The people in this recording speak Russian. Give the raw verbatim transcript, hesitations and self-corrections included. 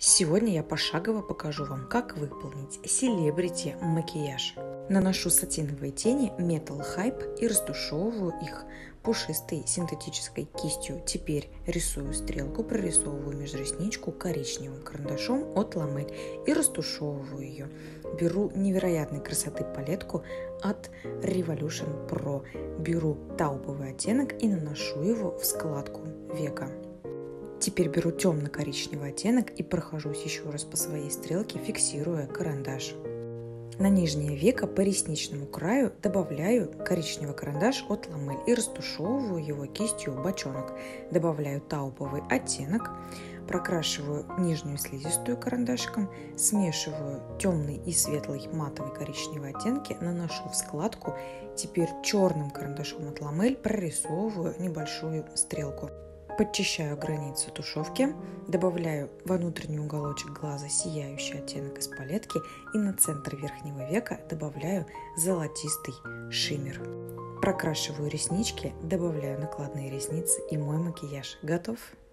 Сегодня я пошагово покажу вам, как выполнить селебрити макияж. Наношу сатиновые тени Metal Hype и растушевываю их пушистой синтетической кистью. Теперь рисую стрелку, прорисовываю межресничку коричневым карандашом от Ламель и растушевываю ее. Беру невероятной красоты палетку от Revolution Pro. Беру тауповый оттенок и наношу его в складку века. Теперь беру темно-коричневый оттенок и прохожусь еще раз по своей стрелке, фиксируя карандаш. На нижнее веко по ресничному краю добавляю коричневый карандаш от Ламель и растушевываю его кистью бочонок. Добавляю тауповый оттенок, прокрашиваю нижнюю слизистую карандашиком, смешиваю темный и светлый матовый коричневый оттенки, наношу в складку. Теперь черным карандашом от Ламель прорисовываю небольшую стрелку. Подчищаю границу тушевки, добавляю во внутренний уголочек глаза сияющий оттенок из палетки и на центр верхнего века добавляю золотистый шиммер. Прокрашиваю реснички, добавляю накладные ресницы и мой макияж готов.